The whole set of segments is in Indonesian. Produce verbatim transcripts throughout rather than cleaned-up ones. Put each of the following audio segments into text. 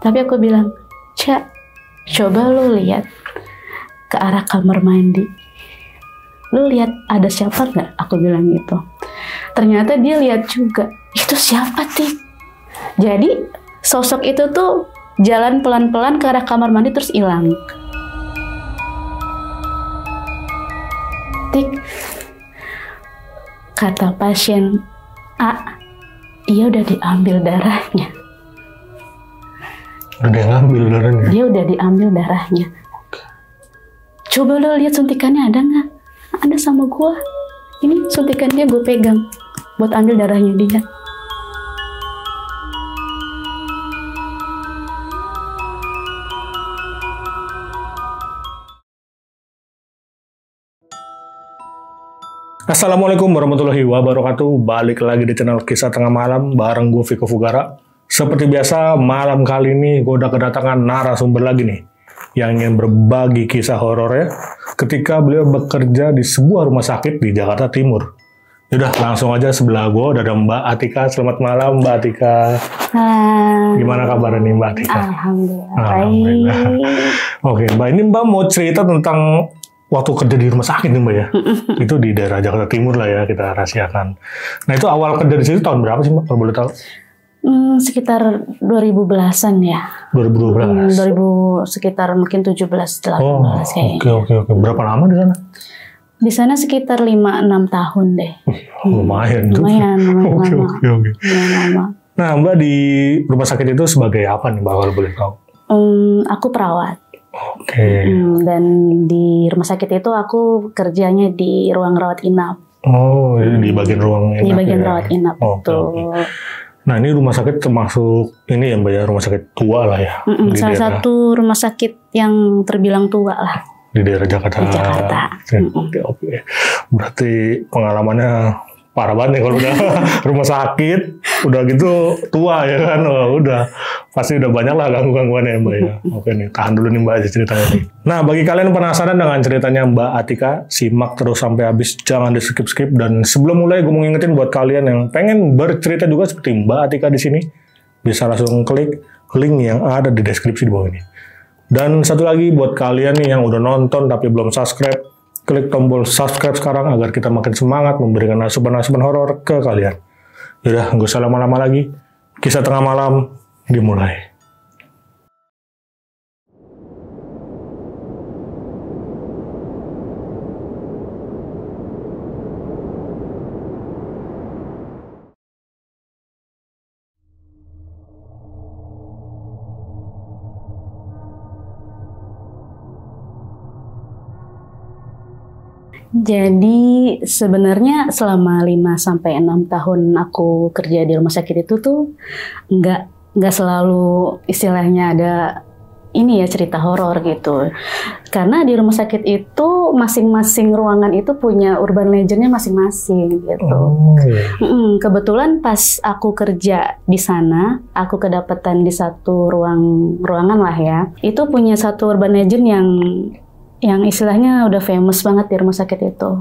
Tapi aku bilang, Cak, coba lu lihat ke arah kamar mandi. Lu lihat ada siapa nggak? Aku bilang gitu. Ternyata dia lihat juga. Itu siapa, Tik? Jadi sosok itu tuh jalan pelan-pelan ke arah kamar mandi terus hilang. Tik, kata pasien A, dia udah diambil darahnya. Udah ngambil darahnya? Dia udah diambil darahnya. Coba lo lihat suntikannya ada nggak? Ada sama gua. Ini suntikannya gue pegang buat ambil darahnya dia. Assalamualaikum warahmatullahi wabarakatuh. Balik lagi di channel Kisah Tengah Malam bareng gue Viko Fugara. Seperti biasa, malam kali ini gue udah kedatangan narasumber lagi nih yang ingin berbagi kisah horornya ketika beliau bekerja di sebuah rumah sakit di Jakarta Timur. Yaudah, langsung aja sebelah gue udah ada Mbak Atika. Selamat malam Mbak Atika. Halo. Gimana kabarnya nih Mbak Atika? Alhamdulillah. Alhamdulillah. Oke Mbak, ini Mbak mau cerita tentang waktu kerja di rumah sakit nih Mbak ya. Itu di daerah Jakarta Timur lah ya, kita rahasiakan. Nah itu awal kerja di situ tahun berapa sih Mbak, kalau boleh tahu? Hmm, sekitar dua ribu belasan ya. dua ribu dua belas? Hmm, dua ribu sekitar mungkin tujuh belas, delapan belas oh, kayaknya. Oke, oke, oke. Berapa lama di sana? Di sana sekitar lima enam tahun deh. Uh, lumayan tuh. Lumayan, lumayan Oke, lama. oke, oke. Lumayan lama. Nah Mbak di rumah sakit itu sebagai apa nih Mbak, kalau boleh tahu? Hmm, aku perawat. Oke. Okay. Hmm, dan di rumah sakit itu aku kerjanya di ruang rawat inap. Oh, di bagian ruang inap. Di bagian ya? rawat inap oh, itu. Okay. Nah ini rumah sakit termasuk ini ya Mbak ya, rumah sakit tua lah ya. Mm-mm, di salah daerah, satu rumah sakit yang terbilang tua lah. Di daerah Jakarta. Di Jakarta. Oke, oke. Berarti pengalamannya parah banget nih kalau udah rumah sakit, udah gitu tua ya kan, oh, udah pasti udah banyak lah gangguan-gangguan ya Mbak ya. Oke nih, tahan dulu nih Mbak aja ceritanya nih. Nah bagi kalian penasaran dengan ceritanya Mbak Atika, simak terus sampai habis, jangan di skip-skip. Dan sebelum mulai gue mau ngingetin buat kalian yang pengen bercerita juga seperti Mbak Atika di sini, bisa langsung klik link yang ada di deskripsi di bawah ini. Dan satu lagi buat kalian nih yang udah nonton tapi belum subscribe, klik tombol subscribe sekarang agar kita makin semangat memberikan asupan-asupan horor ke kalian. Yaudah, nggak usah lama-lama lagi. Kisah Tengah Malam dimulai. Jadi sebenarnya selama lima sampai enam tahun aku kerja di rumah sakit itu tuh nggak nggak selalu istilahnya ada ini ya cerita horor gitu. Karena di rumah sakit itu masing-masing ruangan itu punya urban legendnya masing-masing gitu. Oh, iya. Mm, kebetulan pas aku kerja di sana, aku kedapatan di satu ruang ruangan lah ya. Itu punya satu urban legend yang yang istilahnya udah famous banget di rumah sakit itu.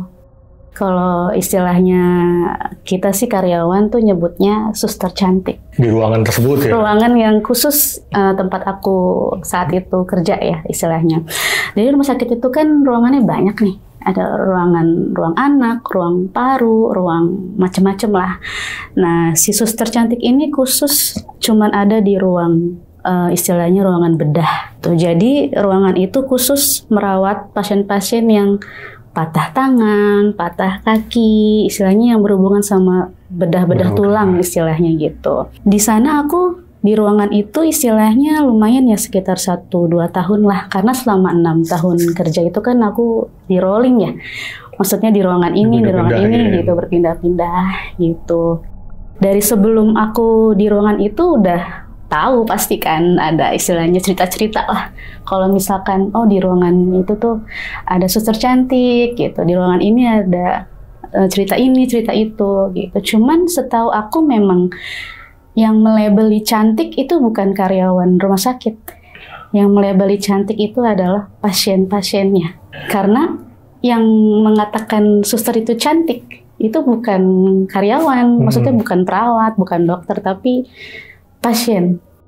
Kalau istilahnya kita sih karyawan tuh nyebutnya suster cantik. Di ruangan tersebut ya? Ruangan yang khusus uh, tempat aku saat itu kerja ya istilahnya. Jadi rumah sakit itu kan ruangannya banyak nih. Ada ruangan ruang anak, ruang paru, ruang macem-macem lah. Nah si suster cantik ini khusus cuman ada di ruang uh, istilahnya ruangan bedah. Tuh, jadi ruangan itu khusus merawat pasien-pasien yang patah tangan, patah kaki, istilahnya yang berhubungan sama bedah-bedah tulang istilahnya gitu. Di sana aku di ruangan itu istilahnya lumayan ya sekitar satu dua tahun lah, karena selama enam tahun kerja itu kan aku di rolling ya. Maksudnya di ruangan ini, di ruangan ini ya, gitu, berpindah-pindah gitu. Dari sebelum aku di ruangan itu udah tahu pasti kan ada istilahnya cerita-cerita lah. Kalau misalkan oh di ruangan itu tuh ada suster cantik gitu, di ruangan ini ada uh, cerita ini, cerita itu gitu. Cuman setahu aku memang yang melabeli cantik itu bukan karyawan rumah sakit. Yang melabeli cantik itu adalah pasien-pasiennya. Karena yang mengatakan suster itu cantik itu bukan karyawan, hmm. maksudnya bukan perawat, bukan dokter, tapi pasien.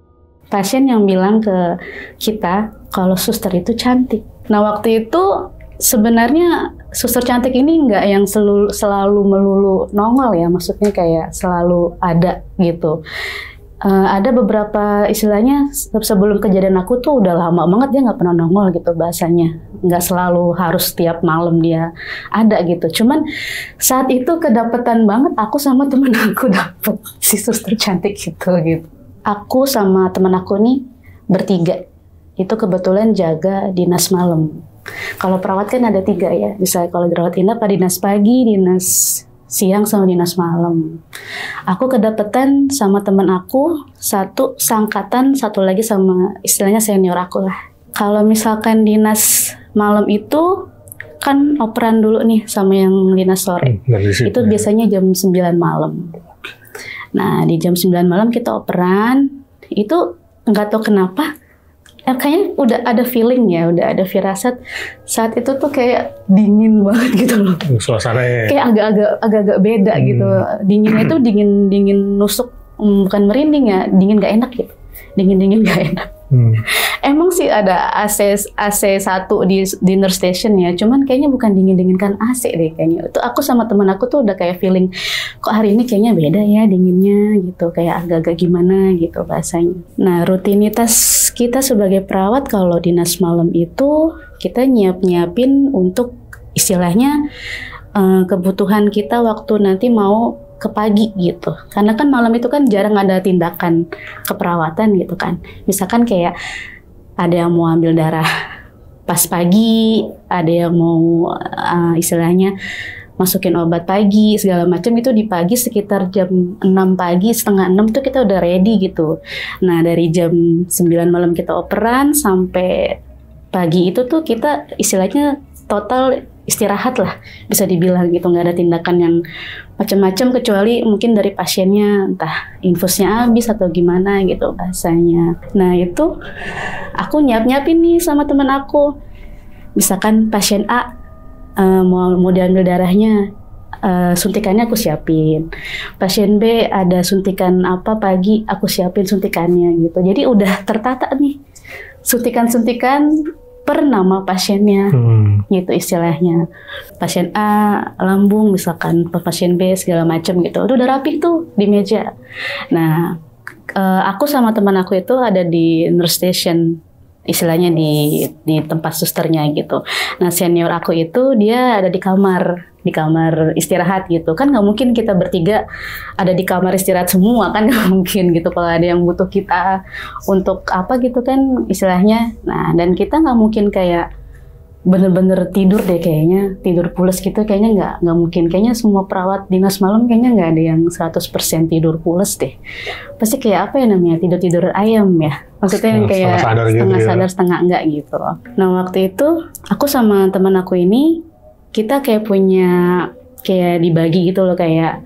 pasien yang bilang ke kita kalau suster itu cantik. Nah waktu itu sebenarnya suster cantik ini nggak yang selalu, selalu melulu nongol ya, maksudnya kayak selalu ada gitu. Uh, ada beberapa istilahnya sebelum kejadian aku tuh udah lama banget dia nggak pernah nongol gitu bahasanya. Nggak selalu harus tiap malam dia ada gitu. Cuman saat itu kedapetan banget aku sama temen aku dapet si suster cantik gitu gitu. Aku sama temen aku nih bertiga itu kebetulan jaga dinas malam. Kalau perawat kan ada tiga ya, bisa kalau dirawat inap ada dinas pagi, dinas siang sama dinas malam. Aku kedapetan sama teman aku, satu sangkatan, satu lagi sama istilahnya senior aku lah. Kalau misalkan dinas malam itu kan operan dulu nih sama yang dinas sore. Hmm, itu biasanya jam sembilan malam. Nah di jam sembilan malam kita operan, itu nggak tahu kenapa. Ya, kayaknya udah ada feeling ya, udah ada firasat saat itu tuh kayak dingin banget gitu loh. Suasananya kayak agak-agak agak-agak beda hmm. gitu. Dinginnya itu dingin dingin nusuk, bukan merinding ya, dingin gak enak gitu. Dingin-dingin gak enak. Hmm. Emang sih ada A C A C satu di dinner station ya, cuman kayaknya bukan dingin-dingin kan A C deh kayaknya. Itu aku sama teman aku tuh udah kayak feeling kok hari ini kayaknya beda ya dinginnya gitu, kayak agak-agak gimana gitu bahasanya. Nah, rutinitas kita sebagai perawat kalau dinas malam itu kita nyiap-nyiapin untuk istilahnya uh, kebutuhan kita waktu nanti mau ke pagi gitu. Karena kan malam itu kan jarang ada tindakan keperawatan gitu kan. Misalkan kayak ada yang mau ambil darah pas pagi, ada yang mau uh, istilahnya masukin obat pagi, segala macam itu di pagi sekitar jam enam pagi, setengah enam tuh kita udah ready gitu. Nah dari jam sembilan malam kita operan sampai pagi itu tuh kita istilahnya total istirahat lah, bisa dibilang gitu, nggak ada tindakan yang macam-macam kecuali mungkin dari pasiennya entah infusnya habis atau gimana gitu bahasanya. Nah itu aku nyiap-nyiapin nih sama teman aku, misalkan pasien A uh, mau mau diambil darahnya, uh, suntikannya aku siapin. Pasien B ada suntikan apa pagi, aku siapin suntikannya gitu. Jadi udah tertata nih suntikan-suntikan per nama pasiennya, hmm. gitu istilahnya. Pasien A lambung misalkan, pasien B segala macam gitu. Udah, udah rapi tuh di meja. Nah, uh, aku sama teman aku itu ada di nurse station, istilahnya di di tempat susternya gitu. Nah, senior aku itu dia ada di kamar, di kamar istirahat gitu. Kan nggak mungkin kita bertiga ada di kamar istirahat semua, kan nggak mungkin gitu. Kalau ada yang butuh kita untuk apa gitu kan istilahnya. Nah, dan kita nggak mungkin kayak bener-bener tidur deh kayaknya, tidur pules gitu kayaknya nggak nggak mungkin. Kayaknya semua perawat dinas malam kayaknya nggak ada yang seratus persen tidur pules deh. Pasti kayak apa ya namanya, tidur-tidur ayam ya. Maksudnya yang kayak setengah sadar, setengah, gitu sadar ya. Setengah enggak gitu. Nah waktu itu aku sama teman aku ini kita kayak punya kayak dibagi gitu loh, kayak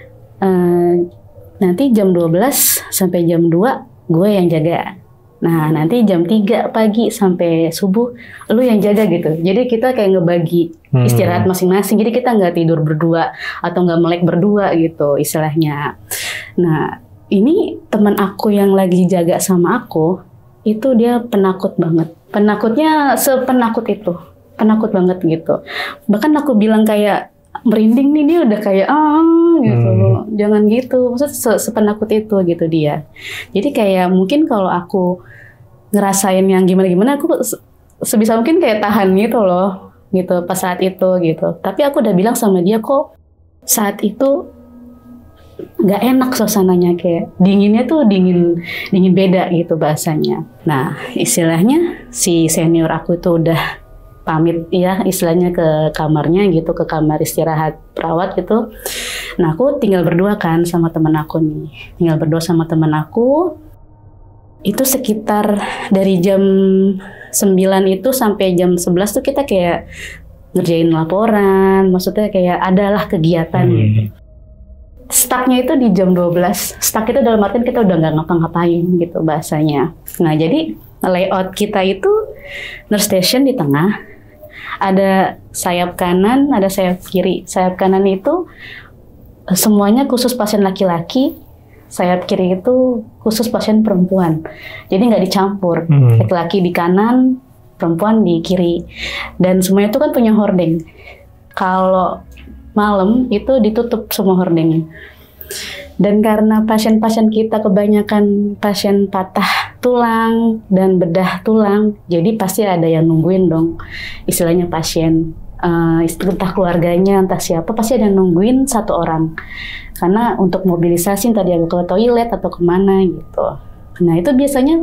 uh, nanti jam dua belas sampai jam dua gue yang jaga. Nah nanti jam tiga pagi sampai subuh lu yang jaga gitu. Jadi kita kayak ngebagi istirahat masing-masing. Jadi kita nggak tidur berdua atau nggak melek berdua gitu istilahnya. Nah ini teman aku yang lagi jaga sama aku itu dia penakut banget. Penakutnya sepenakut itu. Penakut banget gitu. Bahkan aku bilang kayak merinding nih, dia udah kayak ah gitu loh. Hmm. Jangan gitu. Maksud se sepenakut itu gitu dia. Jadi kayak mungkin kalau aku ngerasain yang gimana-gimana aku sebisa mungkin kayak tahan gitu loh. Gitu pas saat itu gitu. Tapi aku udah bilang sama dia kok saat itu nggak enak suasananya, kayak dinginnya tuh dingin dingin beda gitu bahasanya. Nah, istilahnya si senior aku itu udah pamit ya istilahnya ke kamarnya gitu, ke kamar istirahat perawat gitu. Nah aku tinggal berdua kan sama teman aku nih, tinggal berdua sama teman aku. Itu sekitar dari jam sembilan itu sampai jam sebelas tuh kita kayak ngerjain laporan, maksudnya kayak adalah kegiatan hmm. gitu. Stucknya itu di jam dua belas, stuck itu dalam artian kita udah nggak ngapa-ngapain gitu bahasanya. Nah jadi layout kita itu nurse station di tengah, ada sayap kanan, ada sayap kiri. Sayap kanan itu semuanya khusus pasien laki-laki, sayap kiri itu khusus pasien perempuan. Jadi nggak dicampur. Hmm. Laki-laki di kanan, perempuan di kiri. Dan semuanya itu kan punya hordeng. Kalau malam itu ditutup semua hordengnya. Dan karena pasien-pasien kita kebanyakan pasien patah tulang dan bedah tulang, jadi pasti ada yang nungguin dong. Istilahnya pasien, uh, entah keluarganya, entah siapa, pasti ada yang nungguin satu orang. Karena untuk mobilisasi entah dia ke toilet atau kemana gitu. Nah itu biasanya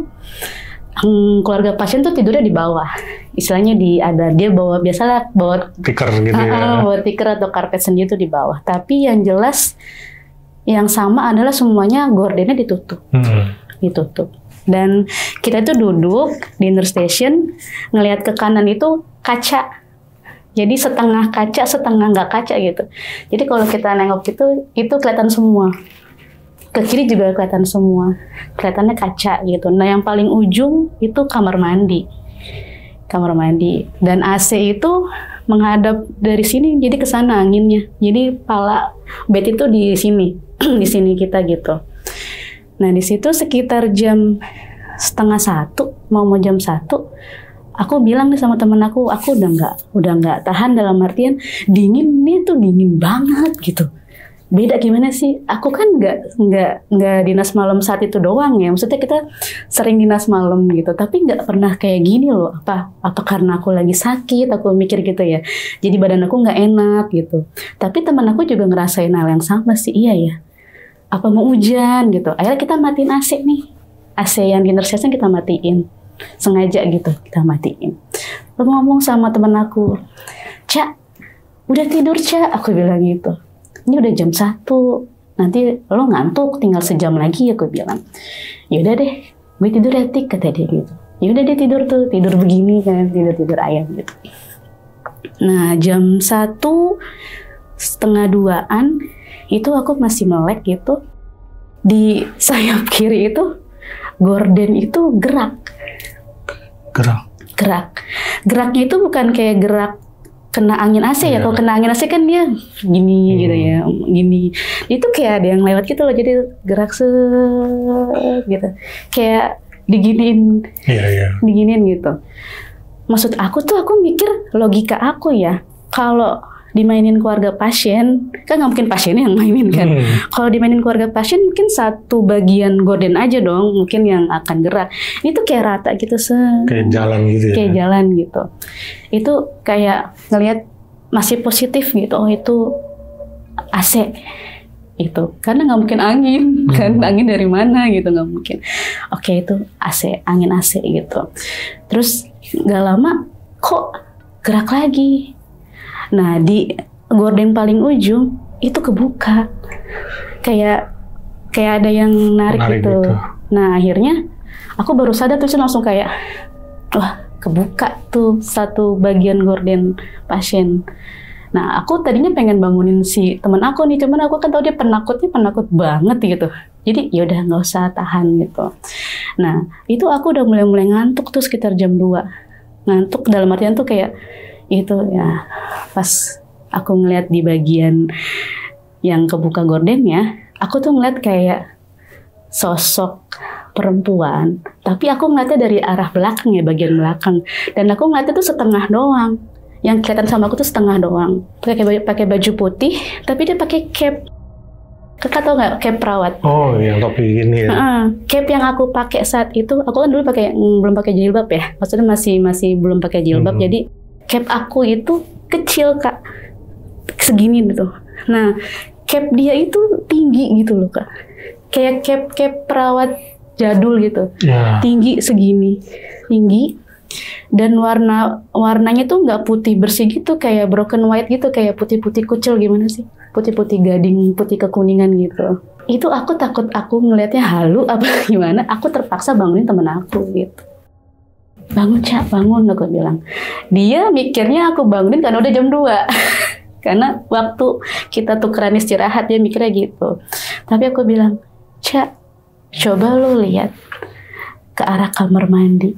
um, keluarga pasien tuh tidurnya di bawah. Istilahnya di ada dia bawa biasalah bawa tikar gitu uh, ya. Bawa tikar atau karpet sendiri itu di bawah. Tapi yang jelas yang sama adalah semuanya gordennya ditutup, hmm. ditutup. Dan kita itu duduk di nurse station, ngelihat ke kanan itu kaca. Jadi setengah kaca, setengah nggak kaca gitu. Jadi kalau kita nengok itu, itu kelihatan semua. Ke kiri juga kelihatan semua. Kelihatannya kaca gitu. Nah yang paling ujung itu kamar mandi. Kamar mandi. Dan A C itu menghadap dari sini, jadi ke sana anginnya. Jadi pala bed itu di sini. Di sini kita gitu. Nah di situ sekitar jam setengah satu mau mau jam satu, aku bilang nih sama temen aku, aku udah nggak udah nggak tahan dalam artian dingin nih tuh dingin banget gitu. Beda gimana sih? Aku kan nggak nggak nggak dinas malam saat itu doang ya. Maksudnya kita sering dinas malam gitu, tapi nggak pernah kayak gini loh. Apa apa karena aku lagi sakit? Aku mikir gitu ya. Jadi badan aku nggak enak gitu. Tapi teman aku juga ngerasain hal yang sama sih. Iya ya. Apa mau hujan gitu. Akhirnya kita matiin A C nih. A C yang di nurse station kita matiin. Sengaja gitu kita matiin. Lalu ngomong sama teman aku, Cak, udah tidur Cak? Aku bilang gitu. Ini udah jam satu. Nanti lo ngantuk tinggal sejam lagi, aku bilang. Yaudah deh, gue tidur ya Tik, kata dia gitu. Yaudah deh tidur tuh, tidur begini kan, tidur-tidur ayam gitu. Nah jam satu setengah duaan itu aku masih melek gitu. Di sayap kiri itu gorden itu gerak. Gerak. Gerak. Geraknya itu bukan kayak gerak kena angin A C ya. Yeah. Kalau kena angin A C kan dia gini hmm. gitu ya, gini. Itu kayak ada yang lewat gitu loh. Jadi gerak se gitu. Kayak diginiin. Iya, yeah, iya. Yeah. Diginiin gitu. Maksud aku tuh aku mikir logika aku ya. Kalau dimainin keluarga pasien, kan nggak mungkin pasiennya yang mainin kan. Hmm. Kalau dimainin keluarga pasien mungkin satu bagian gorden aja dong, mungkin yang akan gerak. Itu kayak rata gitu, se kayak jalan gitu ya. Kayak jalan gitu. Itu kayak ngelihat masih positif gitu. Oh itu A C itu, karena nggak mungkin angin hmm. kan, angin dari mana gitu nggak mungkin. Oke itu A C, angin A C gitu. Terus nggak lama kok gerak lagi. Nah di gorden paling ujung itu kebuka, kayak kayak ada yang narik, narik gitu. gitu. Nah akhirnya aku baru sadar terus langsung kayak, wah kebuka tuh satu bagian gorden pasien. Nah aku tadinya pengen bangunin si teman aku nih, cuman aku kan tahu dia penakutnya penakut banget gitu. Jadi yaudah nggak usah tahan gitu. Nah itu aku udah mulai-mulai ngantuk tuh sekitar jam dua. Ngantuk dalam artian tuh kayak itu ya pas aku ngeliat di bagian yang kebuka gordennya, aku tuh ngeliat kayak sosok perempuan, tapi aku ngeliatnya dari arah belakang ya, bagian belakang, dan aku ngeliatnya tuh setengah doang. Yang kelihatan sama aku tuh setengah doang. Pakai baju, pakai baju putih, tapi dia pakai cap. Kakak tau nggak cap perawat? Oh, yang topi gini ya. Uh, cap yang aku pakai saat itu, aku kan dulu pakai mm, belum pakai jilbab ya, maksudnya masih masih belum pakai jilbab, hmm. jadi cap aku itu kecil kak, segini gitu. Nah, cap dia itu tinggi gitu loh kak, kayak cap cap perawat jadul gitu, yeah. tinggi segini, tinggi. Dan warna warnanya tuh nggak putih bersih gitu, kayak broken white gitu, kayak putih-putih kucel gimana sih, putih-putih gading, putih kekuningan gitu. Itu aku takut aku ngelihatnya halu apa gimana, aku terpaksa bangunin temen aku gitu. Bangun Cak, bangun, aku bilang. Dia mikirnya aku bangunin karena udah jam dua. Karena waktu kita tukeran istirahat, dia mikirnya gitu. Tapi aku bilang, Cak, coba lu lihat ke arah kamar mandi.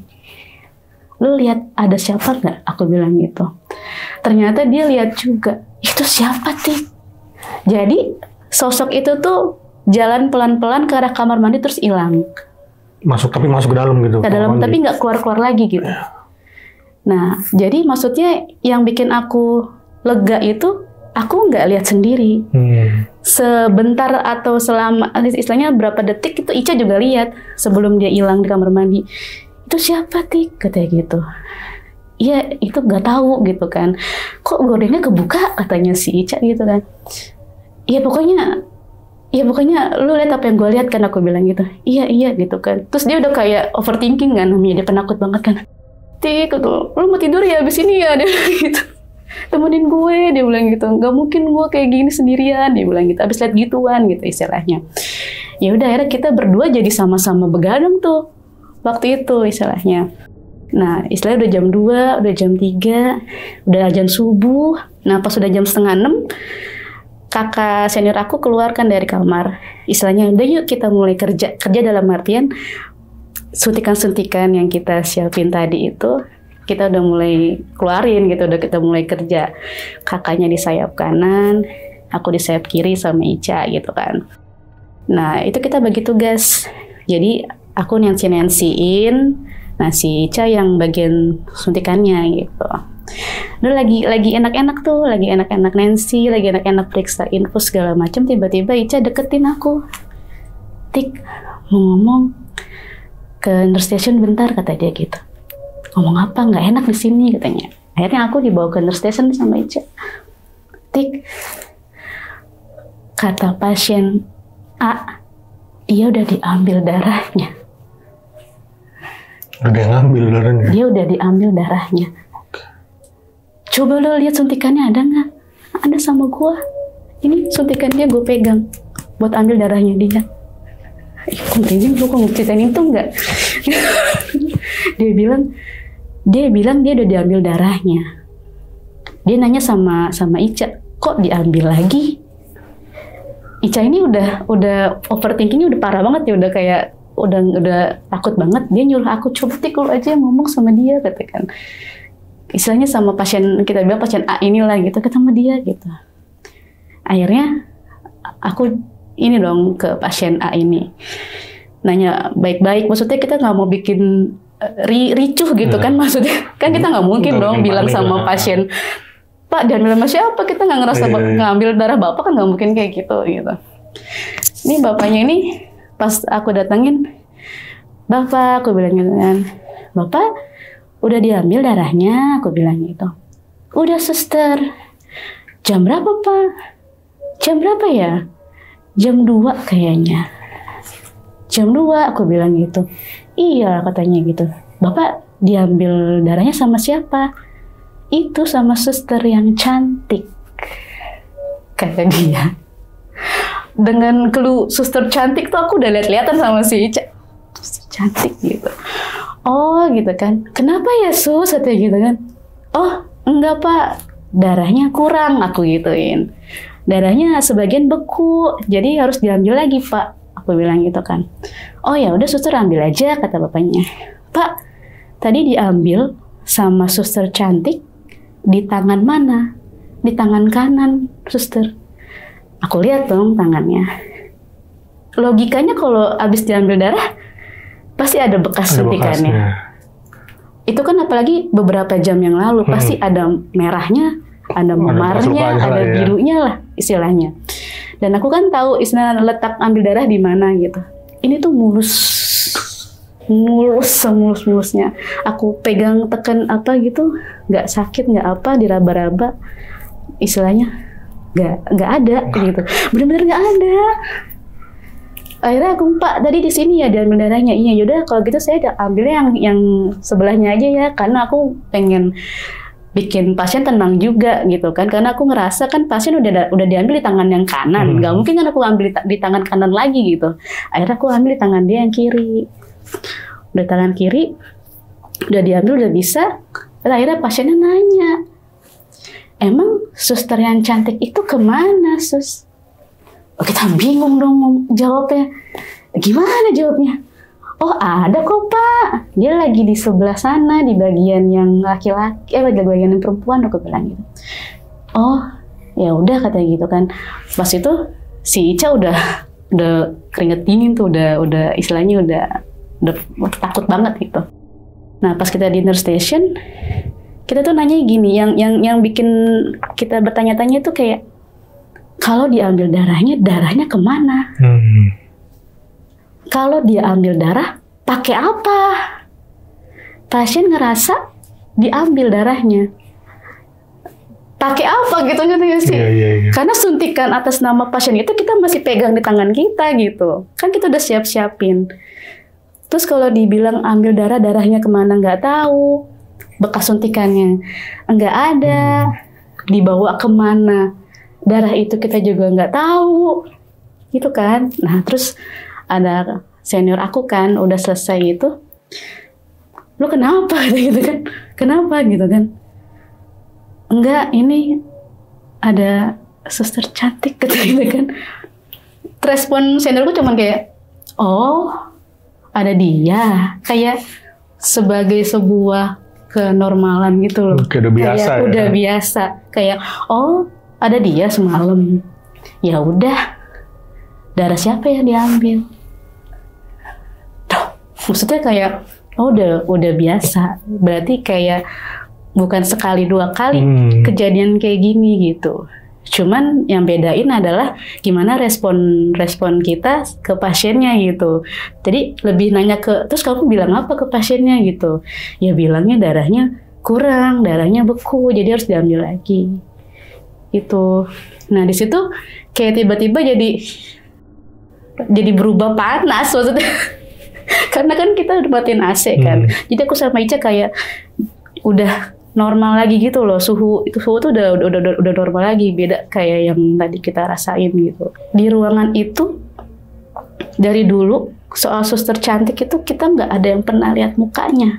Lu lihat ada siapa nggak? Aku bilang gitu. Ternyata dia lihat juga. Itu siapa Tik? Jadi sosok itu tuh jalan pelan-pelan ke arah kamar mandi terus hilang. Masuk tapi masuk ke dalam gitu. Ke dalam tapi nggak keluar-keluar lagi gitu. Nah, jadi maksudnya yang bikin aku lega itu aku nggak lihat sendiri. Hmm. Sebentar atau selama istilahnya berapa detik itu Ica juga lihat sebelum dia hilang di kamar mandi. Itu siapa Tik? Katanya gitu. Iya itu nggak tahu gitu kan. Kok gordengnya kebuka katanya si Ica gitu kan. Iya pokoknya, iya pokoknya lu lihat apa yang gue lihat kan, aku bilang gitu. Iya iya gitu kan. Terus dia udah kayak overthinking kan, dia penakut banget kan. Tik, gitu, lu mau tidur ya abis ini ya, dia bilang gitu. Temenin gue, dia bilang gitu. Gak mungkin gue kayak gini sendirian, dia bilang gitu. Abis lihat gituan gitu istilahnya. Ya udah akhirnya kita berdua jadi sama-sama begadang tuh waktu itu istilahnya. Nah istilahnya udah jam dua, udah jam tiga, udah azan subuh. Nah pas udah jam setengah enam, kakak senior aku keluarkan dari kamar. Istilahnya udah yuk kita mulai kerja. Kerja dalam artian suntikan-suntikan yang kita siapin tadi itu kita udah mulai keluarin gitu, udah kita mulai kerja. Kakaknya di sayap kanan, aku di sayap kiri sama Ica gitu kan. Nah itu kita bagi tugas. Jadi aku nansi-nansiin, nah si Ica yang bagian suntikannya gitu. Udah lagi lagi enak-enak tuh, lagi enak-enak Nancy, lagi enak-enak periksa info segala macam. Tiba-tiba Ica deketin aku. Tik, mau ngomong ke nurse station bentar, kata dia gitu. Ngomong apa? Nggak enak di sini katanya. Akhirnya aku dibawa ke nurse station sama Ica. Tik, kata pasien A, dia udah diambil darahnya. Udah ngambil darahnya? Dia udah diambil darahnya. Coba lo lihat suntikannya ada nggak? Ada sama gua. Ini suntikannya gue pegang buat ambil darahnya dia. Eh, kok merinding, lu kok ceritain itu nggak? Dia bilang, dia bilang dia udah diambil darahnya. Dia nanya sama sama Ica, kok diambil lagi? Ica ini udah udah overthinkingnya udah parah banget ya, udah kayak udah udah takut banget. Dia nyuruh aku, coba Tik lu aja ngomong sama dia, katakan. Istilahnya sama pasien, kita bilang pasien A inilah gitu, ketemu dia gitu. Akhirnya aku ini dong ke pasien A ini, nanya baik-baik, maksudnya kita nggak mau bikin ri ricuh gitu kan, maksudnya kan kita nggak mungkin Nggak dong bilang sama pasien, Pak diambil sama siapa, kita nggak ngerasa iya, iya. ngambil darah bapak kan, nggak mungkin kayak gitu gitu. Ini bapaknya ini pas aku datengin, Bapak, aku bilang gitu kan, Bapak udah diambil darahnya, aku bilang gitu. Udah suster. Jam berapa Pak? Jam berapa ya? Jam dua kayaknya. Jam dua aku bilang gitu. Iya katanya gitu. Bapak diambil darahnya sama siapa? Itu sama suster yang cantik. Kata dia. Dengan clue suster cantik tuh aku udah lihat-lihatan sama si Ica. Suster cantik gitu. Oh gitu kan, kenapa ya Sus, katanya gitu kan. Oh enggak Pak, darahnya kurang, aku gituin. Darahnya sebagian beku, jadi harus diambil lagi Pak, aku bilang gitu kan. Oh ya udah suster ambil aja, kata bapaknya. Pak, tadi diambil sama suster cantik di tangan mana? Di tangan kanan suster. Aku lihat dong tangannya. Logikanya kalau abis diambil darah pasti ada bekas suntikannya. Itu kan apalagi beberapa jam yang lalu, hmm. pasti ada merahnya, ada memarnya, ada, ada birunya lah istilahnya. Dan aku kan tahu istilah letak ambil darah di mana gitu. Ini tuh mulus, mulus semulus-mulusnya. Aku pegang tekan apa gitu, nggak sakit, nggak apa, diraba-raba, istilahnya nggak nggak ada gitu. Bener-bener nggak ada. Akhirnya aku, Pak tadi di sini ya diambil darahnya. Iya yaudah kalau gitu saya ambilnya yang yang sebelahnya aja ya, karena aku pengen bikin pasien tenang juga gitu kan, karena aku ngerasa kan pasien udah udah diambil di tangan yang kanan, nggak hmm. mungkin kan aku ambil di, di tangan kanan lagi gitu. Akhirnya aku ambil di tangan dia yang kiri, udah tangan kiri udah diambil udah bisa. Dan akhirnya pasiennya nanya, emang suster yang cantik itu kemana Sus? Oh, kita bingung dong jawabnya. Gimana jawabnya? Oh ada kok Pak. Dia lagi di sebelah sana di bagian yang laki-laki, eh di bagian yang perempuan, aku bilang gitu. Oh ya udah katanya gitu kan. Pas itu si Ica udah udah keringet dingin tuh, udah udah istilahnya udah udah takut banget gitu. Nah pas kita di nurse station, kita tuh nanya gini, yang yang yang bikin kita bertanya-tanya tuh kayak, kalau diambil darahnya, darahnya kemana? Hmm. Kalau dia ambil darah, pakai apa? Pasien ngerasa diambil darahnya, pakai apa gitu gitu ya sih? Yeah, yeah, yeah. Karena suntikan atas nama pasien itu kita masih pegang di tangan kita gitu, kan kita udah siap-siapin. Terus kalau dibilang ambil darah, darahnya kemana nggak tahu, bekas suntikannya nggak ada, hmm. dibawa kemana, darah itu kita juga nggak tahu, gitu kan? Nah terus ada senior aku kan, udah selesai itu, lu kenapa gitu kan? Kenapa gitu kan? Enggak, ini ada suster cantik gitu kan. Respon seniorku cuman kayak, oh ada dia, kayak sebagai sebuah kenormalan gitu loh. Kayak udah biasa kayak, ya. Udah biasa, kayak oh ada dia semalam. Ya udah, darah siapa yang diambil? Tuh, maksudnya kayak oh udah udah biasa. Berarti kayak bukan sekali dua kali hmm. kejadian kayak gini gitu. Cuman yang bedain adalah gimana respon respon kita ke pasiennya gitu. Jadi lebih nanya ke, terus kamu bilang apa ke pasiennya gitu? Ya bilangnya darahnya kurang, darahnya beku, jadi harus diambil lagi. Itu. Nah di situ kayak tiba-tiba jadi jadi berubah panas maksudnya. Karena kan kita udah matiin A C kan. Hmm. Jadi aku sama Ica kayak udah normal lagi gitu loh, suhu itu suhu tuh udah udah udah udah normal lagi, beda kayak yang tadi kita rasain gitu. Di ruangan itu dari dulu soal suster cantik itu kita nggak ada yang pernah lihat mukanya.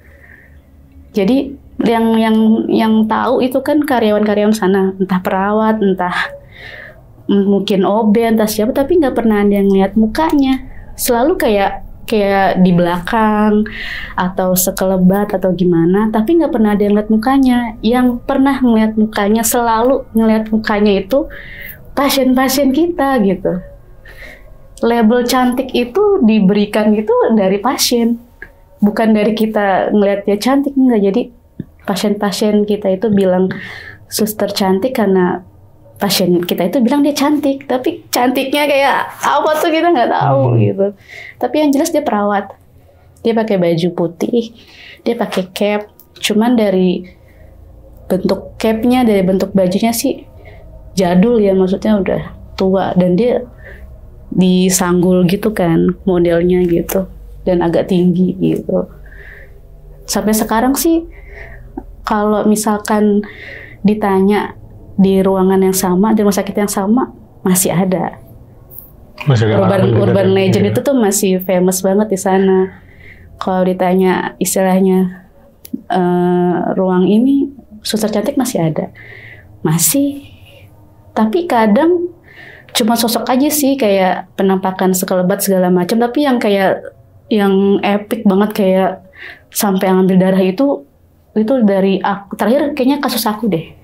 Jadi yang yang yang tahu itu kan karyawan-karyawan sana, entah perawat, entah mungkin O B, entah siapa, tapi nggak pernah ada yang lihat mukanya. Selalu kayak kayak di belakang atau sekelebat atau gimana, tapi nggak pernah ada yang lihat mukanya. Yang pernah ngeliat mukanya, selalu ngeliat mukanya itu pasien-pasien kita gitu. Label cantik itu diberikan gitu dari pasien, bukan dari kita ngeliat dia cantik, enggak. Jadi pasien-pasien kita itu bilang suster cantik karena pasien kita itu bilang dia cantik, tapi cantiknya kayak apa tuh kita nggak tahu hmm. gitu. Tapi yang jelas dia perawat, dia pakai baju putih, dia pakai cap. Cuman dari bentuk capnya, dari bentuk bajunya sih jadul ya, maksudnya udah tua, dan dia disanggul gitu kan modelnya gitu, dan agak tinggi gitu. Sampai sekarang sih kalau misalkan ditanya di ruangan yang sama, di rumah sakit yang sama, masih ada. Masih ada urban urban legend ya. Itu tuh masih famous banget di sana. Kalau ditanya istilahnya uh, ruang ini suster cantik masih ada, masih. Tapi kadang cuma sosok aja sih, kayak penampakan sekelebat segala macam. Tapi yang kayak yang epic banget kayak sampai ngambil darah itu itu dari aku terakhir kayaknya kasus aku deh.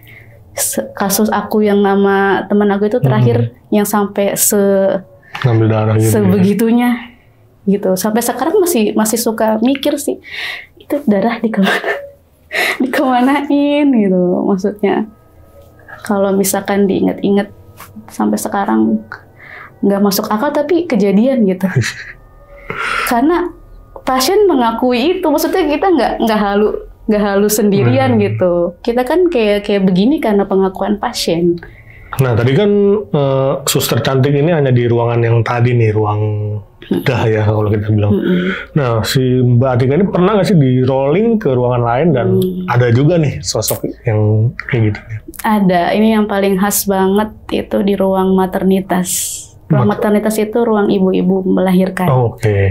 Kasus aku yang nama teman aku itu terakhir hmm. yang sampai se ngambil darah gitu sebegitunya ya. Gitu. Sampai sekarang masih masih suka mikir sih, itu darah di kemana dikemanain gitu, maksudnya kalau misalkan diingat-ingat sampai sekarang nggak masuk akal, tapi kejadian gitu. Karena pasien mengakui itu, maksudnya kita nggak nggak halu nggak halus sendirian hmm. gitu. Kita kan kayak kayak begini karena pengakuan pasien. Nah tadi kan uh, suster cantik ini hanya di ruangan yang tadi nih, ruang bedah ya kalau kita bilang. Hmm. Nah si Mbak Atika ini pernah nggak sih di rolling ke ruangan lain dan hmm. ada juga nih sosok yang kayak gitu? Ada. Ini yang paling khas banget itu di ruang maternitas. Ruang Mat- maternitas itu ruang ibu-ibu melahirkan. Oh, oke. Okay.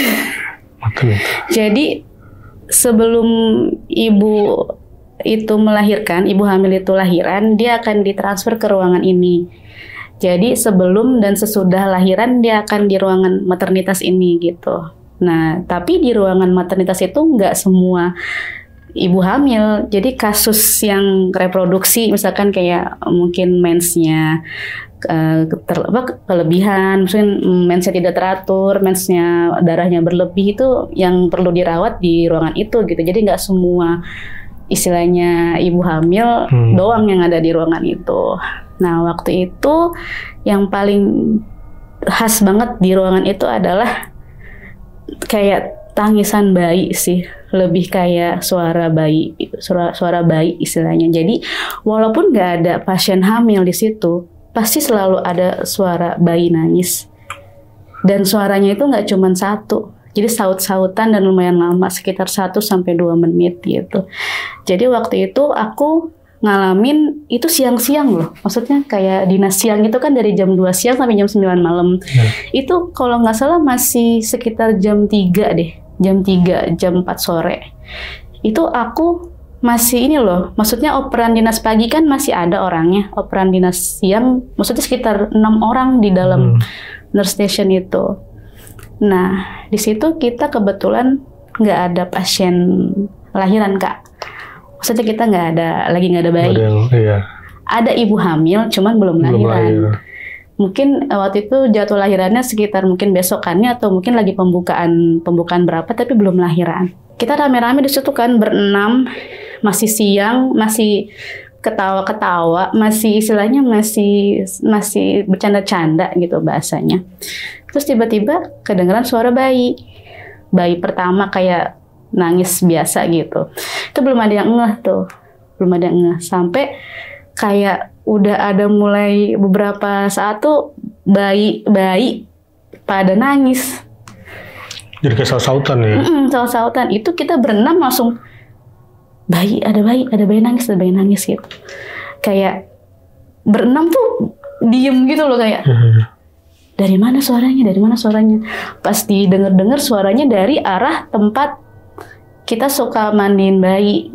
Jadi sebelum ibu itu melahirkan, ibu hamil itu lahiran, dia akan ditransfer ke ruangan ini. Jadi sebelum dan sesudah lahiran dia akan di ruangan maternitas ini gitu. Nah, tapi di ruangan maternitas itu nggak semua ibu hamil. Jadi kasus yang reproduksi, misalkan kayak mungkin mensnya uh, ter, apa, kelebihan, misalnya mensnya tidak teratur, mensnya darahnya berlebih, itu yang perlu dirawat di ruangan itu gitu. Jadi nggak semua istilahnya ibu hamil hmm. doang yang ada di ruangan itu. Nah waktu itu yang paling khas banget di ruangan itu adalah kayak tangisan bayi sih, lebih kayak suara bayi, suara suara bayi istilahnya. Jadi walaupun nggak ada pasien hamil di situ, pasti selalu ada suara bayi nangis. Dan suaranya itu nggak cuma satu, jadi saut-sautan dan lumayan lama, sekitar satu sampai dua menit gitu. Jadi waktu itu aku ngalamin itu siang-siang loh, maksudnya kayak dinas siang itu kan dari jam dua siang sampai jam sembilan malam. Hmm. Itu kalau nggak salah masih sekitar jam tiga deh, jam tiga, jam empat sore. Itu aku masih ini loh, maksudnya operan dinas pagi kan masih ada orangnya, operan dinas siang maksudnya sekitar enam orang di dalam hmm. nurse station itu. Nah di situ kita kebetulan nggak ada pasien lahiran Kak. Maksudnya kita nggak ada, lagi nggak ada bayi. Model, iya. Ada ibu hamil, cuman belum lahiran. Belum lahir. Mungkin waktu itu jadwal lahirannya sekitar mungkin besokannya atau mungkin lagi pembukaan pembukaan berapa, tapi belum lahiran. Kita rame-rame di situ kan berenam, masih siang, masih ketawa-ketawa, masih istilahnya masih masih bercanda-canda gitu bahasanya. Terus tiba-tiba kedengeran suara bayi, bayi pertama kayak nangis biasa gitu. Itu belum ada yang ngeh tuh, belum ada yang ngeh sampai kayak udah ada mulai beberapa saat tuh bayi-bayi pada nangis. Jadi kayak saut-sautan ya? Mm-mm, saut-sautan. Itu kita berenam langsung bayi, ada bayi, ada bayi nangis, ada bayi nangis gitu. Kayak berenam tuh diem gitu loh kayak. Hmm. Dari mana suaranya? Dari mana suaranya? Pas didengar-dengar suaranya dari arah tempat kita suka mandiin bayi.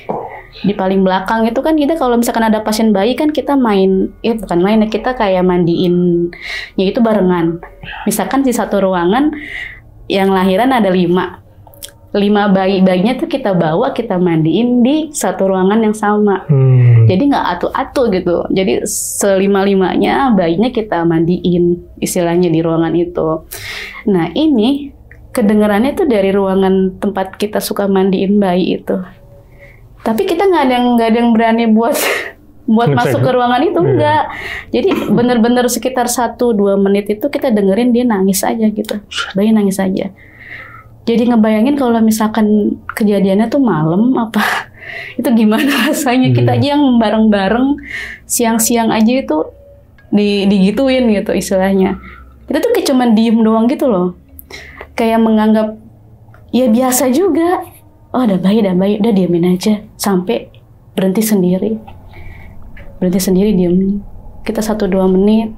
Di paling belakang itu kan kita kalau misalkan ada pasien bayi kan kita main, eh bukan main, kita kayak mandiin, yaitu barengan. Misalkan di satu ruangan yang lahiran ada lima, lima bayi-bayinya tuh kita bawa, kita mandiin di satu ruangan yang sama. Hmm. Jadi nggak atu-atu gitu. Jadi selima-limanya bayinya kita mandiin, istilahnya di ruangan itu. Nah ini kedengarannya tuh dari ruangan tempat kita suka mandiin bayi itu. Tapi kita nggak ada yang nggak ada yang berani buat buat Ngecek. masuk ke ruangan itu enggak. Jadi bener-bener sekitar satu dua menit itu kita dengerin dia nangis aja gitu. Bayi nangis aja. Jadi ngebayangin kalau misalkan kejadiannya tuh malam apa itu gimana rasanya. Kita aja yang bareng-bareng siang-siang aja itu di, digituin gitu istilahnya. Kita tuh kayak cuman diem doang gitu loh. Kayak menganggap ya biasa juga. Oh ada bayi, ada bayi, udah diamin aja sampai berhenti sendiri, berhenti sendiri diem. Kita satu dua menit,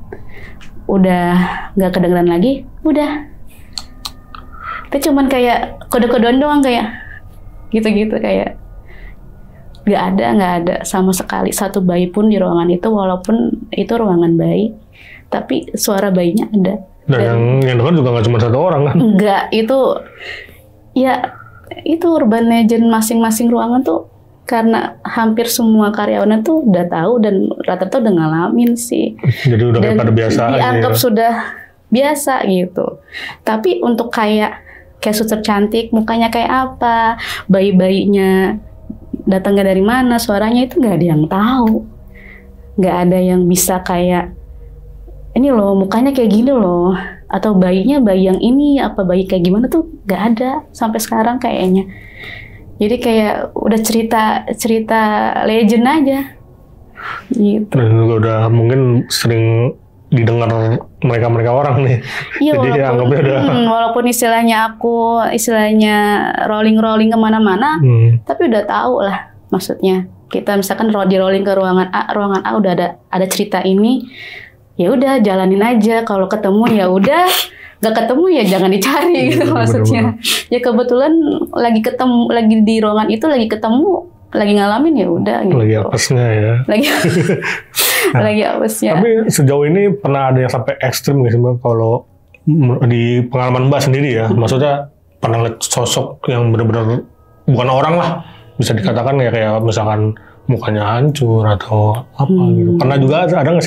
udah nggak kedengeran lagi, udah. Kita cuman kayak kode-kodean doang kayak gitu-gitu kayak nggak ada, nggak ada sama sekali satu bayi pun di ruangan itu, walaupun itu ruangan bayi, tapi suara bayinya ada. Dan, Dan yang yang dengar juga nggak cuma satu orang kan? Enggak, itu ya. Itu urban legend masing-masing ruangan tuh karena hampir semua karyawannya tuh udah tahu dan rata-rata udah ngalamin sih. Jadi udah dan pada biasa dianggap ya. Sudah biasa gitu. Tapi untuk kayak kayak suster cantik, mukanya kayak apa, bayi-bayinya datangnya dari mana, suaranya itu nggak ada yang tahu. Nggak ada yang bisa kayak ini loh mukanya kayak gini loh, atau bayinya bayi yang ini apa bayi kayak gimana tuh nggak ada sampai sekarang kayaknya. Jadi kayak udah cerita cerita legend aja gitu. Dan juga udah mungkin sering didengar mereka-mereka orang nih. Iya, jadi walaupun, udah hmm, walaupun istilahnya aku istilahnya rolling-rolling kemana-mana, hmm. tapi udah tahu lah maksudnya. Kita misalkan di rolling ke ruangan A, ruangan A udah ada ada cerita ini. Ya udah jalanin aja, kalau ketemu ya udah, gak ketemu ya jangan dicari gitu ya, maksudnya. Bener-bener. Ya kebetulan lagi ketemu, lagi di ruangan itu lagi ketemu, lagi ngalamin ya udah gitu. Lagi apesnya ya. Lagi nah, lagi apesnya. Tapi sejauh ini pernah ada yang sampai ekstrim nggak sih Mbak? Kalau di pengalaman Mbak sendiri ya, hmm. maksudnya pernah lihat sosok yang benar-benar bukan orang lah, bisa dikatakan ya kayak misalkan mukanya hancur atau apa hmm. gitu. Pernah juga ada nggak sih?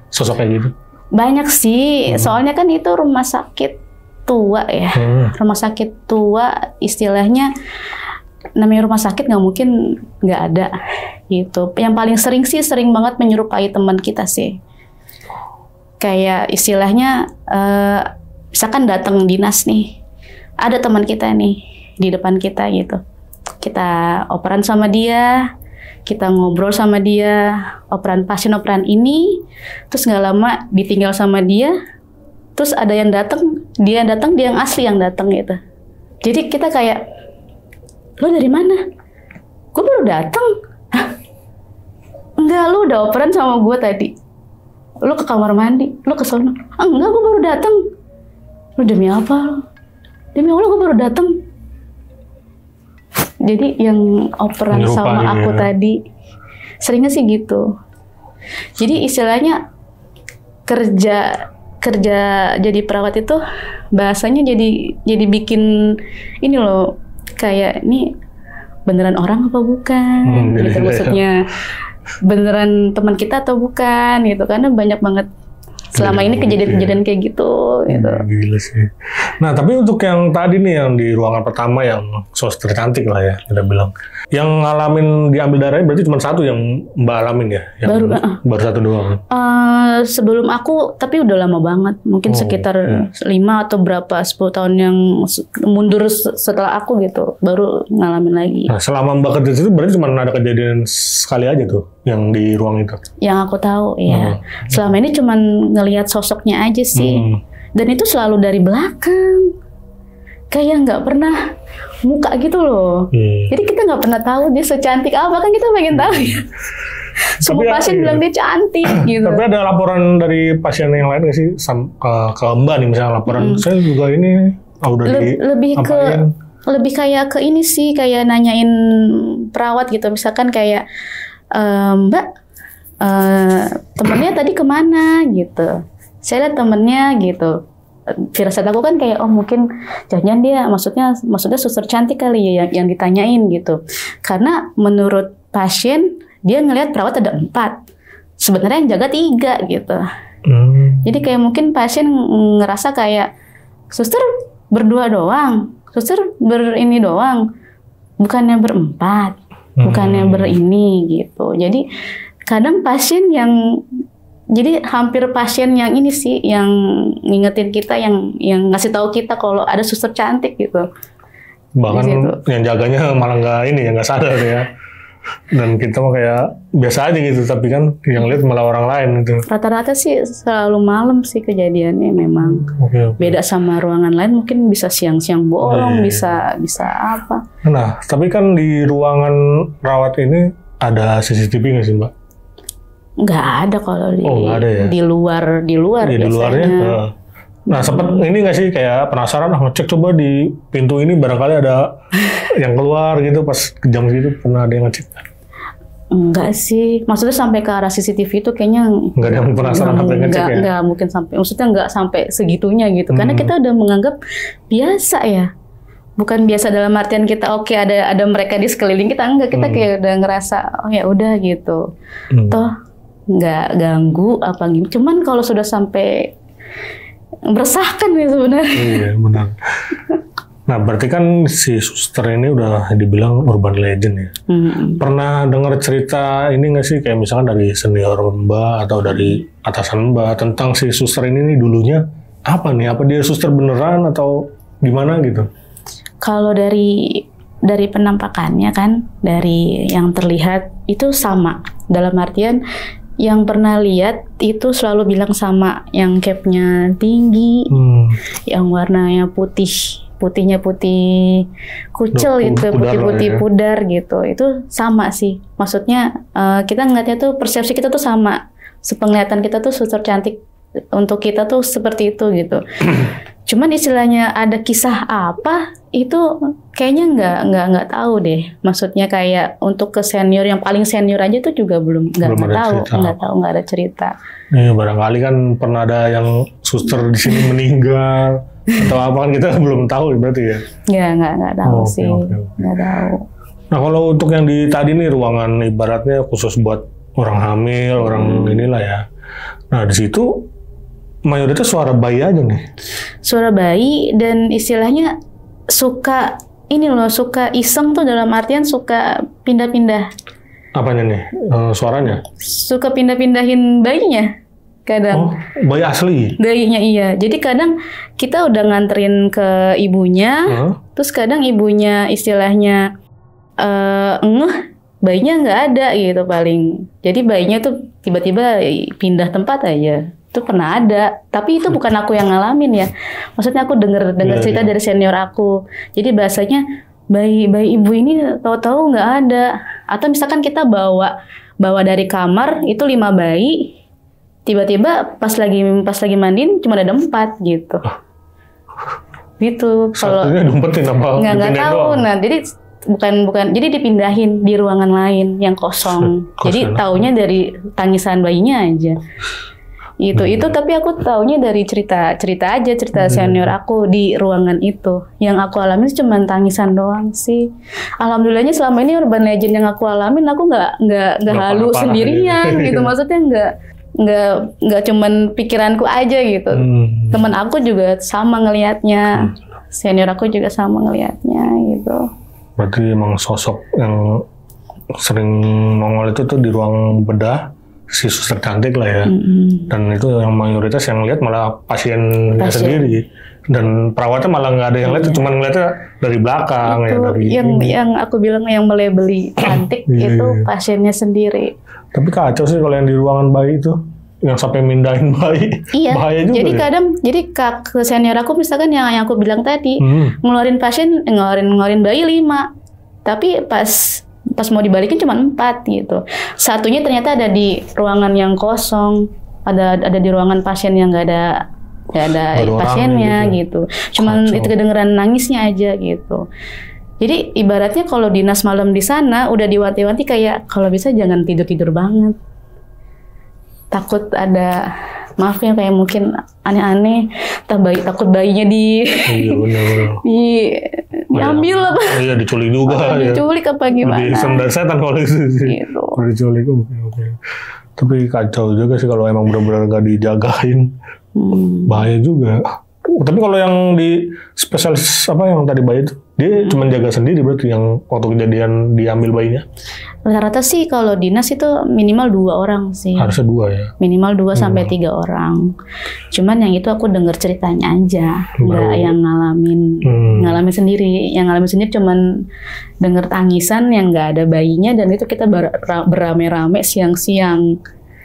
sosok kayak gitu? Banyak sih, hmm. soalnya kan itu rumah sakit tua ya, hmm. rumah sakit tua istilahnya, namanya rumah sakit nggak mungkin nggak ada gitu. Yang paling sering sih sering banget menyerupai teman kita sih, kayak istilahnya uh, misalkan datang dinas nih, ada teman kita nih di depan kita gitu, kita operan sama dia, kita ngobrol sama dia, operan pasien operan ini, terus nggak lama ditinggal sama dia, terus ada yang datang, dia datang, dia yang asli yang datang gitu. Jadi kita kayak, lo dari mana? Gue baru datang. Enggak, lo udah operan sama gue tadi. Lo ke kamar mandi, lo ke sono. Ah, enggak, gue baru datang. Lo demi apa lo? Demi Allah gue baru datang. Jadi yang operan Nyerupain sama aku ya. Tadi seringnya sih gitu. Jadi istilahnya kerja kerja jadi perawat itu bahasanya jadi jadi bikin ini loh, kayak ini beneran orang apa bukan hmm, gitu maksudnya, beneran teman kita atau bukan gitu, karena banyak banget selama ini kejadian-kejadian kayak gitu gitu. Gila sih. Nah, tapi untuk yang tadi nih yang di ruangan pertama yang suster cantik lah ya kita bilang, yang ngalamin diambil darahnya berarti cuma satu yang Mbak alamin ya? Yang baru uh, baru satu doang. Uh, sebelum aku, tapi udah lama banget, mungkin oh, sekitar lima ya. Atau berapa sepuluh tahun yang mundur setelah aku gitu, baru ngalamin lagi. Nah, selama Mbak kerja itu berarti cuma ada kejadian sekali aja tuh yang di ruang itu? Yang aku tahu ya. Hmm. Selama ini cuma ngelihat sosoknya aja sih. Hmm. Dan itu selalu dari belakang. Kayak nggak pernah muka gitu loh. Hmm. Jadi kita nggak pernah tahu dia secantik apa, kan kita pengen tahu ya. Semua tapi pasien ya, bilang dia cantik gitu. Tapi ada laporan dari pasien yang lain nggak sih ke, ke Mbak nih misalnya laporan, hmm. saya juga ini oh, udah Le- di lebih apain. ke lebih kayak ke ini sih, kayak nanyain perawat gitu, misalkan kayak ehm, Mbak uh, temennya tadi kemana gitu. Saya lihat temennya gitu. Firasat aku kan kayak, oh mungkin jangan dia maksudnya maksudnya suster cantik kali ya yang, yang ditanyain gitu. Karena menurut pasien dia ngelihat perawat ada empat, sebenarnya yang jaga tiga gitu. Hmm. Jadi kayak mungkin pasien ngerasa kayak suster berdua doang, suster berini doang, bukannya berempat, hmm. bukannya berini gitu. Jadi kadang pasien yang Jadi hampir pasien yang ini sih yang ngingetin kita, yang yang ngasih tahu kita kalau ada suster cantik gitu. Bahkan yang jaganya malah nggak ini ya, nggak sadar ya. Dan kita mah kayak biasa aja gitu, tapi kan yang lihat malah orang lain gitu. Rata-rata sih selalu malam sih kejadiannya memang. Okay, okay. Beda sama ruangan lain, mungkin bisa siang-siang bolong, oh, iya. bisa bisa apa. Nah, tapi kan di ruangan rawat ini ada C C T V nggak sih, Mbak? Nggak ada kalau di oh, ada ya? di luar di luar ya, di luarnya. Uh. Nah, sempat hmm. ini nggak sih kayak penasaran, ah ngecek coba di pintu ini barangkali ada yang keluar gitu pas jam segitu, pernah ada yang ngecek? Enggak sih, maksudnya sampai ke arah C C T V itu kayaknya nggak ada yang penasaran sampai ngecek enggak, ya? Nggak mungkin sampai, maksudnya nggak sampai segitunya gitu, hmm. karena kita udah menganggap biasa ya. Bukan biasa dalam artian kita oke okay, ada ada mereka di sekeliling kita, enggak, kita hmm. kayak udah ngerasa oh ya udah gitu. Hmm. Toh nggak ganggu apa gitu. Cuman kalau sudah sampai meresahkan ya sebenarnya. Iya benar. Nah berarti kan si suster ini udah dibilang urban legend ya. Hmm. Pernah dengar cerita ini nggak sih, kayak misalkan dari senior Mbak atau dari atasan Mbak tentang si suster ini nih dulunya apa nih? Apa dia suster beneran atau gimana gitu? Kalau dari dari penampakannya kan, dari yang terlihat itu sama. Dalam artian yang pernah lihat itu selalu bilang sama, yang capnya tinggi, hmm. yang warnanya putih, putihnya putih kucel Duh, gitu, putih-putih pudar, ya. pudar gitu, itu sama sih. Maksudnya uh, kita ngeliatnya tuh, persepsi kita tuh sama, sepenglihatan kita tuh suster cantik untuk kita tuh seperti itu gitu. Cuman istilahnya ada kisah apa itu kayaknya nggak nggak nggak tahu deh. Maksudnya kayak untuk ke senior yang paling senior aja tuh juga belum nggak tahu nggak tahu nggak ada cerita. Nih barangkali kan pernah ada yang suster di sini meninggal atau apa kan kita belum tahu berarti ya? Nggak nggak nggak tahu oh, sih okay, okay. nggak tahu. Nah kalau untuk yang di tadi nih ruangan ibaratnya khusus buat orang hamil, orang inilah ya. Nah di situ mayoritas suara bayi aja nih. Suara bayi dan istilahnya suka ini loh, suka iseng tuh dalam artian suka pindah-pindah. Apanya nih uh, suaranya? Suka pindah-pindahin bayinya kadang. Oh, bayi asli? Bayinya iya. Jadi kadang kita udah nganterin ke ibunya, huh? Terus kadang ibunya istilahnya uh, ngeh, bayinya nggak ada gitu paling. Jadi bayinya tuh tiba-tiba pindah tempat aja. Itu pernah ada. Tapi itu bukan aku yang ngalamin ya. Maksudnya aku denger denger yeah, cerita yeah. dari senior aku. Jadi bahasanya bayi bayi ibu ini tahu-tahu nggak ada. Atau misalkan kita bawa bawa dari kamar itu lima bayi, tiba-tiba pas lagi pas lagi mandiin cuma ada empat gitu. Gitu. Kalau nggak nggak tahu. Nah jadi bukan bukan jadi dipindahin di ruangan lain yang kosong. Jadi taunya dari tangisan bayinya aja. Itu hmm. itu tapi aku taunya dari cerita cerita aja cerita hmm. senior aku di ruangan itu. Yang aku alamin cuma tangisan doang sih. Alhamdulillahnya selama ini urban legend yang aku alamin aku nggak nggak nggak halu sendirian gitu. Maksudnya nggak nggak nggak cuman pikiranku aja gitu. Hmm. Teman aku juga sama ngelihatnya. Senior aku juga sama ngelihatnya gitu. Berarti emang sosok yang sering nongol itu tuh di ruang bedah. Si suster cantik lah ya, mm-hmm. dan itu yang mayoritas yang lihat malah pasiennya Pasien. sendiri, dan perawatnya malah nggak ada yang lihat, yeah. cuma ngeliatnya dari belakang itu ya dari yang ini. yang aku bilang yang melebeli cantik yeah, itu yeah. pasiennya sendiri. Tapi kacau sih kalau yang di ruangan bayi itu, yang sampai mindahin bayi, iya. bahaya juga. Jadi ya? kadang, jadi kak senior aku misalkan yang yang aku bilang tadi, hmm. ngeluarin pasien, ngeluarin ngeluarin bayi lima, tapi pas pas mau dibalikin cuma empat gitu. Satunya ternyata ada di ruangan yang kosong, ada ada di ruangan pasien yang nggak ada nggak ada Baru pasiennya gitu. gitu. Cuman Kacau. Itu kedengeran nangisnya aja gitu. Jadi ibaratnya kalau dinas malam di sana udah diwanti-wanti kayak kalau bisa jangan tidur-tidur banget. Takut ada maaf ya kayak mungkin aneh-aneh, bayi, takut bayinya di iya, bener, bener. di diambil oh, apa? Iya diculik juga. Oh, ya. Diculik apa gimana? Lebih serem dari setan kalau itu sih. Gitu. Diculik, oke okay, oke. Okay. Tapi kacau juga sih kalau emang benar-benar nggak dijagain, hmm. bahaya juga. Tapi kalau yang di spesialis apa yang tadi bayi itu, dia hmm. cuma jaga sendiri berarti yang waktu kejadian diambil bayinya? Rata-rata sih kalau dinas itu minimal dua orang sih. Harusnya dua ya? Minimal dua hmm. sampai tiga orang. Cuman yang itu aku dengar ceritanya aja, nggak yang ngalamin hmm. ngalamin sendiri. Yang ngalamin sendiri cuman dengar tangisan yang nggak ada bayinya dan itu kita ber berame-rame siang-siang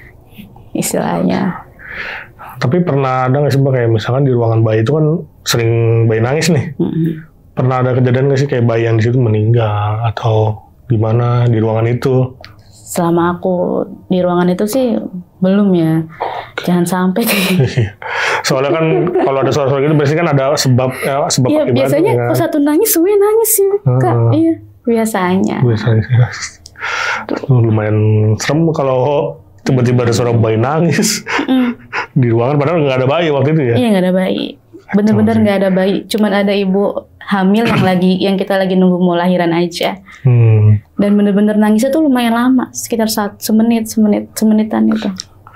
istilahnya. Tapi pernah ada nggak sih Mbak kayak misalkan di ruangan bayi itu kan sering bayi nangis nih. Mm-hmm. Pernah ada kejadian nggak sih kayak bayi yang di situ meninggal atau gimana di ruangan itu? Selama aku di ruangan itu sih belum ya. Jangan sampai kayak. Soalnya kan kalau ada suara-suara gitu biasanya kan ada sebab ya, sebab ya, akibat. Biasanya kan? Kalau satu nangis semuanya nangis sih Kak. Hmm. Iya biasanya. Biasanya. Tuh, lumayan serem kalau tiba-tiba ada suara bayi nangis mm. di ruangan padahal nggak ada bayi waktu itu ya? Iya nggak ada bayi, bener-bener nggak ada bayi, cuman ada ibu hamil yang lagi yang kita lagi nunggu mau lahiran aja. Hmm. Dan bener-bener nangisnya tuh lumayan lama, sekitar saat semenit, semenit, semenitan itu.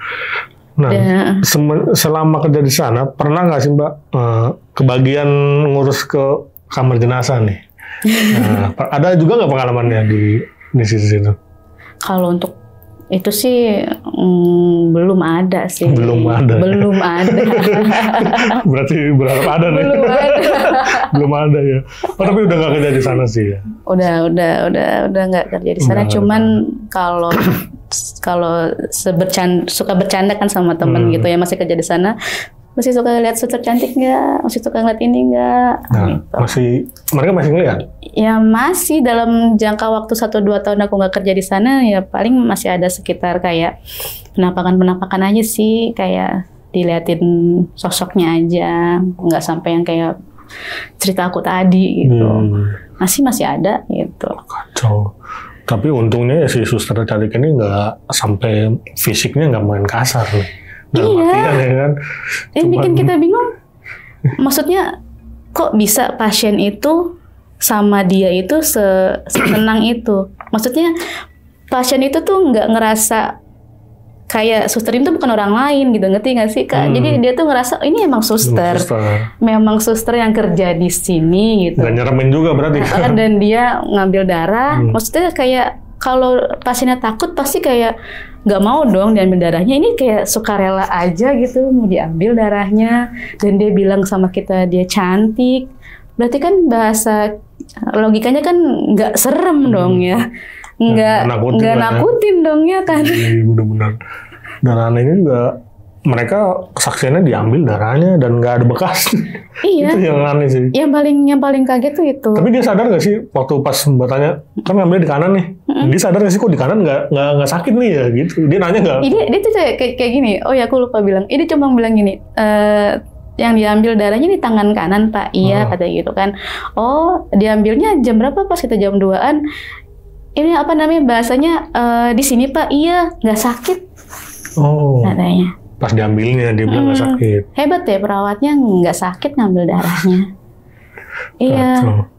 Nah, Dan, selama kerja di sana pernah nggak sih Mbak uh, kebagian ngurus ke kamar jenazah nih? Nah, ada juga nggak pengalamannya di di situ? Kalau untuk itu sih mm, belum ada sih. Belum ada. Belum ada. Berarti berharap ada nih. Belum ada. Belum ada ya. Oh, tapi udah nggak kerja di sana sih ya. Udah, udah, udah, udah nggak kerja di sana. Udah, Cuman kalau kalau sebercanda, suka bercanda kan sama temen hmm. gitu ya masih kerja di sana. Masih suka lihat suster cantik nggak? Masih suka ngeliat ini nggak? Nah, gitu. Masih mereka masih ngeliat? Ya masih dalam jangka waktu satu dua tahun aku nggak kerja di sana ya paling masih ada sekitar kayak penampakan-penampakan aja sih kayak diliatin sosoknya aja nggak sampai yang kayak cerita aku tadi gitu hmm. masih masih ada gitu. Kacau. Tapi untungnya ya si suster cantik ini nggak sampai fisiknya nggak main kasar nih. Nah, iya. Ya kan? Yang bikin kita bingung. Maksudnya kok bisa pasien itu sama dia itu se senang itu? Maksudnya pasien itu tuh nggak ngerasa kayak suster itu bukan orang lain gitu, ngerti nggak sih Kak? Hmm. Jadi dia tuh ngerasa ini emang suster, suster, memang suster yang kerja di sini gitu. Dan nyeremin juga berarti. Dan dia ngambil darah, hmm. maksudnya kayak kalau pasiennya takut pasti kayak nggak mau dong diambil darahnya. Ini kayak sukarela aja gitu mau diambil darahnya. Dan dia bilang sama kita dia cantik. Berarti kan bahasa logikanya kan nggak serem hmm. dong ya. Nggak nakutin, nggak nakutin ya. Dong ya kan. Iya benar-benar. Dan anehnya juga mereka kesaksiannya diambil darahnya dan nggak ada bekas. Iya. Itu yang aneh sih. Yang paling yang paling kaget tuh itu. Tapi dia sadar nggak sih waktu pas Mbak tanya kan ngambil di kanan nih. Mm-hmm. Dia sadar nggak sih kok di kanan nggak nggak nggak sakit nih ya gitu. Dia nanya nggak? Dia dia tuh kayak kayak gini. Oh ya aku lupa bilang. Ini cuma bilang gini. Uh, yang diambil darahnya di tangan kanan Pak. Iya hmm. katanya gitu kan. Oh diambilnya jam berapa pas kita jam duaan? Ini apa namanya bahasanya uh, di sini Pak, iya nggak sakit. Oh. Katanya. Pas diambilnya dia bilang nggak hmm, sakit. Hebat ya perawatnya nggak sakit ngambil darahnya. Iya.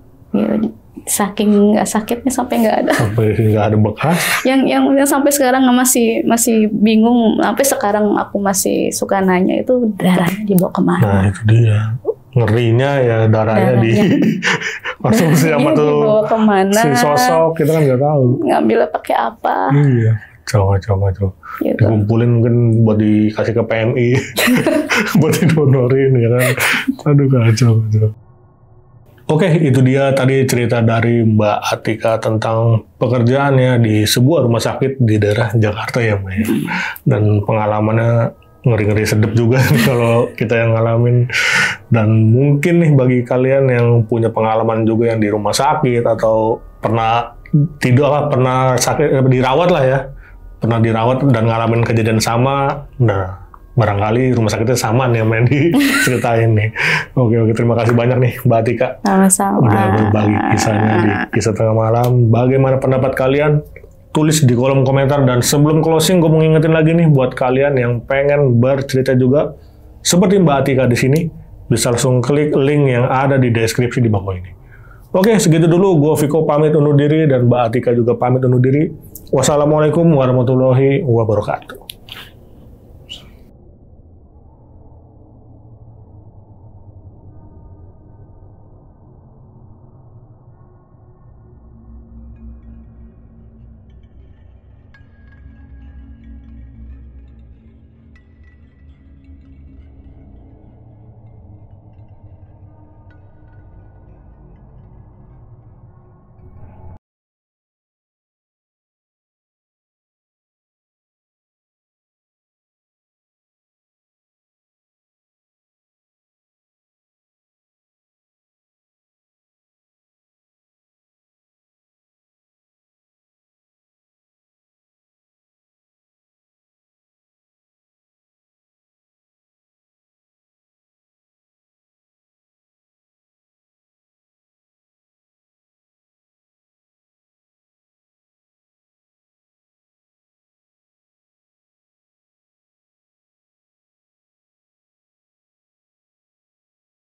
Saking nggak sakitnya sampai nggak ada. Sampai nggak ada bekas. Yang yang yang sampai sekarang masih masih bingung. Sampai sekarang aku masih suka nanya itu darahnya dibawa kemana? Nah itu dia. Ngerinya ya darahnya, darahnya. di konsumsi sama tuh si sosok kita kan nggak tahu ngambilnya pakai apa. Iya coba coba coba gitu. Dikumpulin mungkin buat dikasih ke P M I buat didonorin ya kan. Aduh kacau kacau. Oke itu dia tadi cerita dari Mbak Atika tentang pekerjaannya di sebuah rumah sakit di daerah Jakarta ya Mbak ya. Dan pengalamannya ngeri-ngeri sedep juga nih kalau kita yang ngalamin. Dan mungkin nih bagi kalian yang punya pengalaman juga yang di rumah sakit atau pernah tidak apa pernah sakit dirawat lah ya, pernah dirawat dan ngalamin kejadian sama, nah barangkali rumah sakitnya sama nih yang main diceritain nih. Oke oke terima kasih banyak nih Mbak Atika. Sama-sama. Udah berbagi kisahnya di Kisah Tengah Malam. Bagaimana pendapat kalian? Tulis di kolom komentar. Dan sebelum closing gue mau ngingetin lagi nih buat kalian yang pengen bercerita juga seperti Mbak Atika di sini, bisa langsung klik link yang ada di deskripsi di bawah ini. Oke, segitu dulu. Gue Viko pamit undur diri dan Mbak Atika juga pamit undur diri. Wassalamualaikum warahmatullahi wabarakatuh.